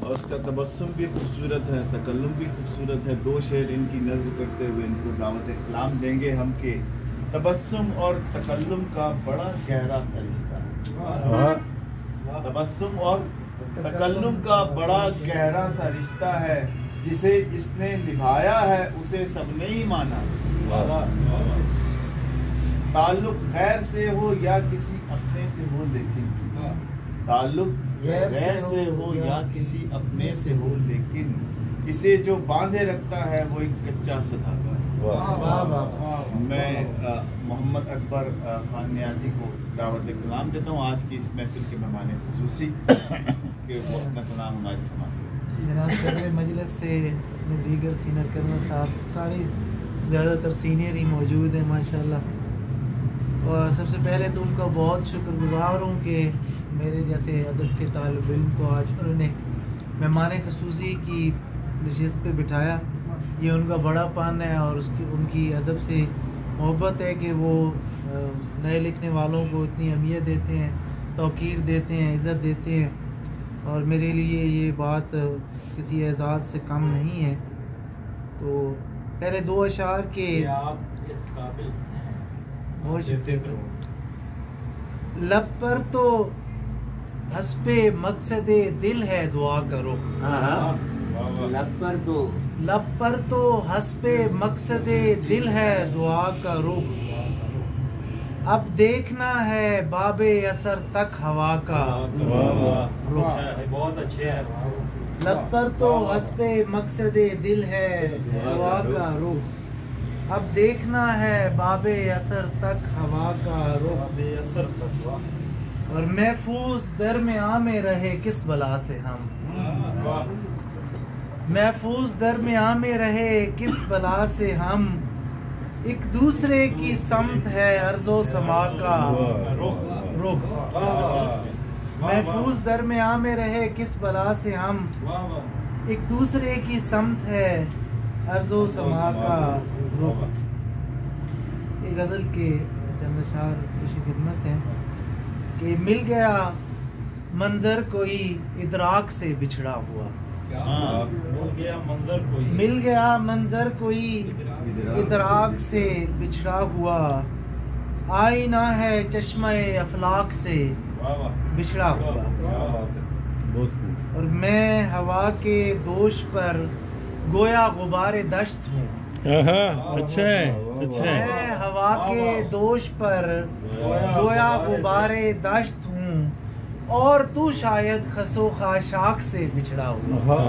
और उसका तबस्सुम भी खूबसूरत है, तकल्लुम भी खूबसूरत है। दो शेर इनकी नज़्म करते हुए इनको दावत कलाम देंगे हम के तबस्सुम और तकल्लुम का बड़ा गहरा सा रिश्ता है। तबस्सुम और तकल्लुम का बड़ा गहरा सा रिश्ता है, जिसे इसने निभाया है उसे सबने ही माना। ताल्लुक गैर से हो या किसी अपने से हो, लेकिन ताल्लुक गैर से हो या किसी अपने से हो, लेकिन इसे जो बांधे रखता है वो एक कच्चा सा धागा है। मैं मोहम्मद अकबर खान नियाजी को दावत कलाम देता हूँ आज की इस महफिल के मेहमान खुसूसी के वो अपना कलाम हमारे समाज मजलिस से दीगर सीनियर कर्नल साहब सारी ज़्यादातर सीनियर ही मौजूद हैं माशाल्लाह। और सबसे पहले तो उनका बहुत शुक्रगुजार हूँ कि मेरे जैसे अदब के तालिब इल्म को आज उन्होंने मेहमान खुसूसी की नशिस्त पे बिठाया। ये उनका बड़ापन है और उनकी अदब से मोहब्बत है कि वो नए लिखने वालों को इतनी अहमियत देते हैं, तौकीर देते हैं, इज़्ज़त देते हैं। और मेरे लिए ये बात किसी एजाज़ से कम नहीं है। तो पहले दो अशार के आप इस काबिल लब पर तो हस्बे मकसदे दिल है दुआ करो। लब पर तो हस्बे मकसदे दिल है दुआ करो। अब देखना है बाबे असर तक हवा का रुख। बहुत अच्छे है। लब पर तो हस्बे मकसदे दिल है दुआ का रुख। अब देखना है बाबे असर तक हवा का रुख। और महफूज दरमियां में रहे किस बला से हम। महफूज दरमियां में रहे किस बला से हम। एक दूसरे की समत है अर्ज़ो समा का रुख। महफूज दरमियां में रहे किस बला से हम। एक दूसरे की समत है अर्ज़ो समा का रुख। एक गज़ल के चंद अशार खुशी खिदमत है कि मिल गया मंजर कोई इदराक से बिछड़ा हुआ। मिल गया मंजर कोई इदराक से बिछड़ा हुआ। आईना है चश्मे अफलाक से बिछड़ा हुआ। और मैं हवा के दोष पर गोया गुबारे दश्त हूँ। अच्छा है, अच्छा है। मैं हवा के दोष पर गोया गुबारे दश्त हूँ और तू शायद खसो खाशाक से बिछड़ा हुआ।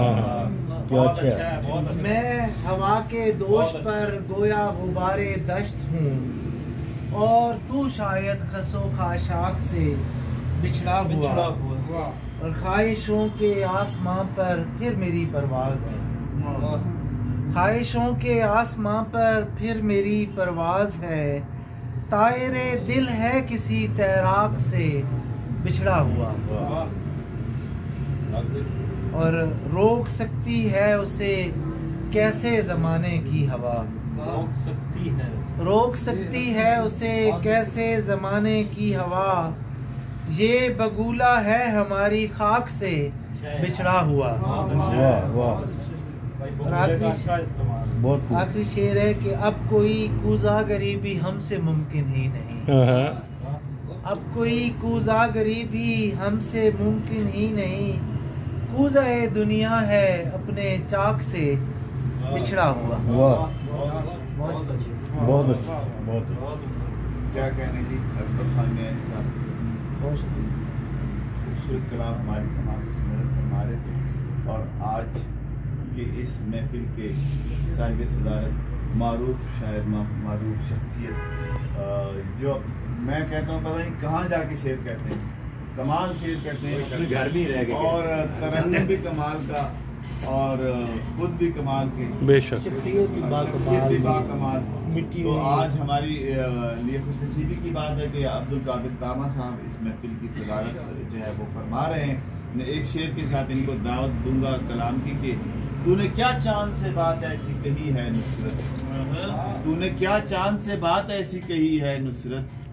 मैं हवा के दोष पर गोया गुबारे दश्त हूँ और तू शायद खसो खाशाक से बिछड़ा हुआ। और ख्वाहिशों के आसमां पर फिर मेरी परवाज़ है। ख्वाहिशों के आसमां पर फिर मेरी परवाज़ है। तायरे दिल है किसी तैराक से बिछड़ा हुआ। और रोक सकती है उसे कैसे ज़माने की हवा। रोक सकती है उसे कैसे ज़माने की हवा। ये बगुला है हमारी खाक से बिछड़ा हुआ। आखिरी शेर है कि अब कोई कूज़ा गरीबी हमसे मुमकिन ही नहीं। अब कोई कूज़ा गरीबी हमसे मुमकिन ही नहीं। कूज़ा दुनिया है अपने चाक से बिछड़ा हुआ। बहुत अच्छा, बहुत क्या कहने जी अकबर खान नियाज़ी साहब। खूबसूरत कलाम हमारी समाज में मदद फरमा रहे थे। और आज के इस महफिल के साहिब सदारत मारूफ शायर, मारूफ शख्सियत, जो मैं कहता हूँ पता नहीं कहाँ जाके शेर कहते हैं, कमाल शेर कहते हैं। घर में रह गए और तरन्नुम भी कमाल का और खुद भी कमाल के, बेशक शख्सियत भी बाकमाल। तो आज हमारी लिए खुशनसीबी की बात है कि अब्दुल कादिर तामा साहब इस महफिल की सदारत जो है वो फरमा रहे हैं। मैं एक शेर के साथ इनको दावत दूंगा कलाम की कि तूने क्या चांद से बात ऐसी कही है नुसरत। तूने क्या चांद से बात ऐसी कही है नुसरत।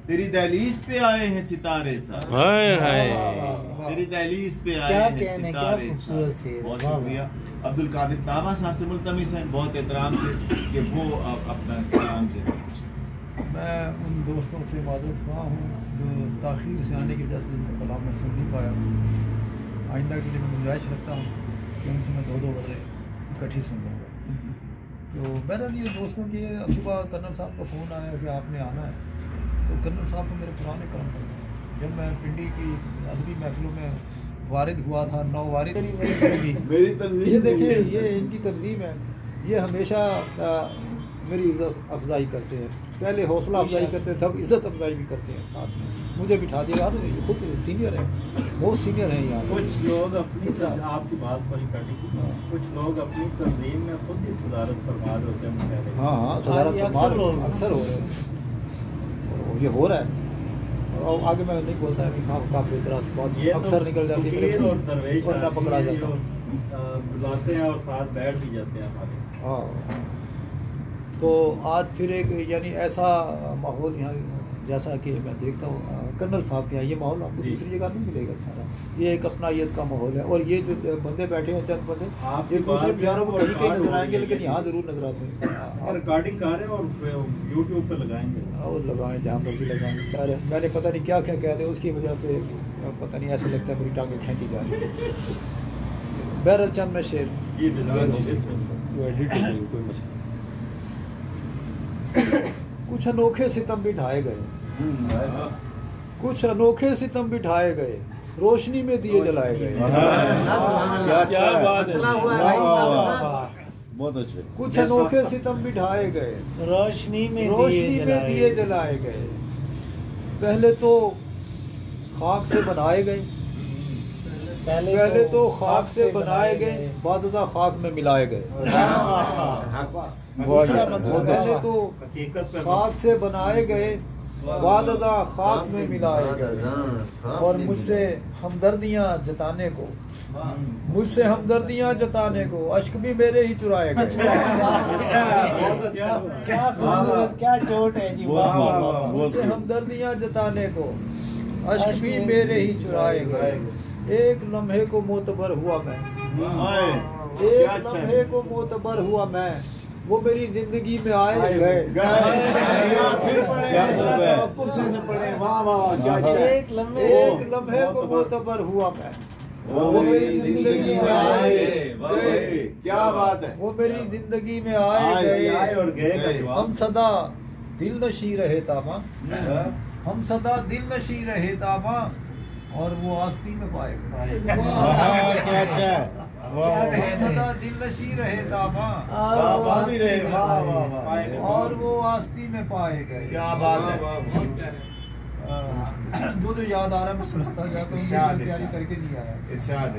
तेरी दहलीज पे आए हैं सितारे सारे, हाय हाय। तेरी दहलीज पे आए क्या हैं कहने, क्या सितारे खूबसूरत सारे। शेर है। बहुत वाह, शुक्रिया अब्दुल कादिर ताबा साहब से मुल्तमिस हैं बहुत एहतराम से कि वो अपना कलाम के मैं उन दोस्तों से माजरत हुआ हूँ जो ताख़ीर से आने की वजह से जिनका कलाम मैं सुन नहीं पाया। आइंदा के लिए मैं गुंजाइश रखता हूँ कि उनसे मैं 2-2 गज़लें इकट्ठी सुन लूँगा। तो बहरहाल ये दोस्तों की सुबह कर्नल साहब का फ़ोन आया कि आपने आना है, तो कर्नल साहब तो मेरे पुराने कर्म कर रहे हैं। जब मैं पिंडी की अदबी महफिलों में वारिद हुआ था, नौ वारिद मेरी तंजीम ये देखिए ये इनकी तंजीम है, ये हमेशा मेरी इज़्ज़त अफजाई करते हैं। पहले हौसला अफजाई करते हैं, तब इज़्ज़त अफजाई भी करते हैं साथ में। मुझे बिठा दिया यार, ये खुद सीनियर है, बहुत सीनियर है यहाँ। कुछ लोग अपनी आपकी बात सॉरी काटी, कुछ लोग अपनी तंजीम में खुद ही सदारत फरमा रहे होते हैं। हाँ हाँ, सदारत अक्सर हो रहे हैं, और ये हो रहा है। और आगे मैं नहीं बोलता है कि काफ़ी तरह से बहुत अक्सर निकल जाती है और ना पकड़ा जाता बुलाते हैं और साथ बैठ भी जाते हैं हमारे। हाँ, तो आज फिर एक यानी ऐसा माहौल यहाँ, जैसा कि मैं देखता हूँ कर्नल साहब के यहाँ, ये माहौल आपको दूसरी जगह नहीं मिलेगा सारा। ये एक अपनायत का माहौल है, और ये जो बंदे बैठे हैं, चंद बंदे, ये दूसरे प्यारों को कहीं कहीं नजर आएंगे, लेकिन यहाँ ज़रूर नजर आते हैं। रिकॉर्डिंग कर रहे हैं और यूट्यूब पे लगाएंगे, और लगाएं जहाँ मर्जी लगाएं सारे। मैंने पता नहीं क्या क्या कह दिया, उसकी वजह से पता नहीं, ऐसे लगता है मेरी टांगें खींची जा रही है। बहरहाल चंद में शेर ये कोई मसला कुछ अनोखे सितम भी ढाए गए, कुछ अनोखे सितम भी ढाए गए, रोशनी में दिए जलाए गए। क्या बात है, बहुत अच्छे। कुछ अनोखे सितम भी ढाए गए, रोशनी में दिए जलाए गए। पहले तो खाक से बनाए गए, पहले तो खाक से बनाए गए, बादशाह खाक में मिलाए गए। पहले तो खाक से बनाए गए, बादशाह खाक में मिलाए गए। और मुझसे हमदर्दियाँ जताने को, मुझसे हमदर्दियाँ जताने को अश्क भी मेरे ही चुराए गए। क्या खूबसूरत, क्या चोट है जी। मुझसे हमदर्दियाँ जताने को अश्क भी मेरे ही चुराए गए। एक लम्हे को मोतबर हुआ मैं, एक लम्हे को मोतबर हुआ मैं, वो मेरी जिंदगी में आए गए। एक लम्हे को मोतबर हुआ मैं, वो मेरी जिंदगी में आए गए। क्या बात है, वो मेरी जिंदगी में आए गए और गए। हम सदा दिल नशी रहे तामा, हम सदा दिल नशी रहे तामा, और वो आस्ती में पाए गए। क्या अच्छा है, हम सदा दिल नशी रहे तामा, और वो आस्ती में पाए गए। क्या बात है। दो याद आ रहा है, मैं सुनाता जाता हूँ, तैयारी करके नहीं आया। इरशाद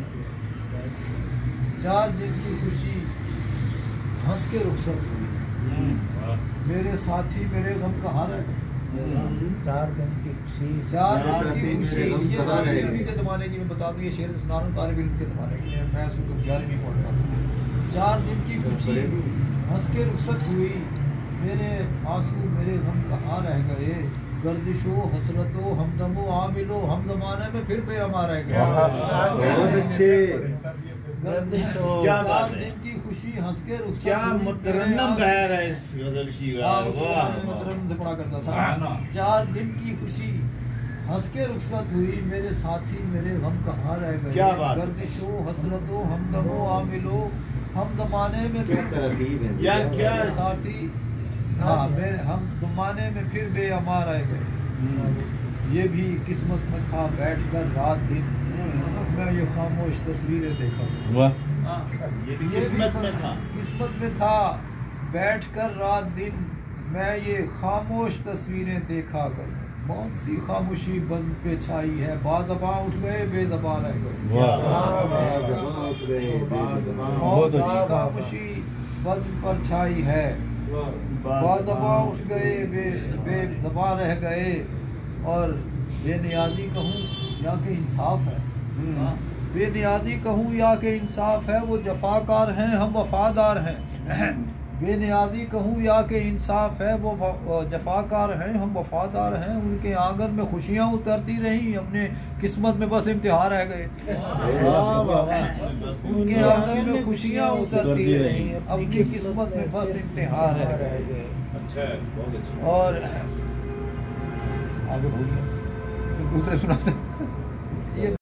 4 दिन की खुशी हंस के रुखसत हुई, मेरे साथी मेरे गम कहाँ रह गए। 4 दिन की खुशी, 4 दिन की खुशी, ये साथी अभी के ज़माने की मैं बता दूँ, ये शेर सुनाना तालिब इल्म के ज़माने की है, मैं उसको 11वीं पढ़ रहा था। 4 दिन की खुशी हंस के रुखसत हुई, मेरे आंसू मेरे गम कहाँ रह गए। गर्दिशो हसरतो हमदमो आमिलो, हम जमाने में फिर बेअमा रह गए। बहुत अच्छे। क्या बात है, दिन की खुशी हंस के रुखसत क्या हुई, मुतरन्नम गाया रहा है इस गजल की। मुतरन्नम से पढ़ा करता था। 4 दिन की खुशी हंस के रुखसत हुई, मेरे साथी मेरे गम कहाँ रह गए। क्या बात। गर्दिशो हसरतो हमदमो आमिलो, हम जमाने में फिर यार क्या साथी, हाँ मेरे हम जमाने में फिर बेअमा रह गए। ये भी किस्मत में था बैठकर रात दिन, मैं ये खामोश तस्वीरें देखा। ये भी किस्मत में था, किस्मत में था बैठकर रात दिन, मैं ये खामोश तस्वीरें देखा कर। कौन सी खामोशी बज़्म पे छाई है, बाज़बां उठ गए बेज़बां रह गए। कौन सी खामोशी बज़्म पर छाई है, बाज़बां उठ गए बेज़बां रह गए। और बेनियाजी कहूँ या के इंसाफ है, बेनियाजी कहूँ या के इंसाफ है, वो जफाकार हैं हम वफादार हैं। बेनियाजी कहूँ या कि इंसाफ है, वो जफाकार हैं, हम वफादार हैं। उनके आंगन में खुशियाँ उतरती रहीं, अपने किस्मत में बस इम्तिहान रह गए। उनके आंगन में खुशियाँ उतरती रहीं, अपनी किस्मत में बस इम्तिहान रह गए। अच्छा, बहुत अच्छा। और आगे बोलिए, दूसरे सुनाते।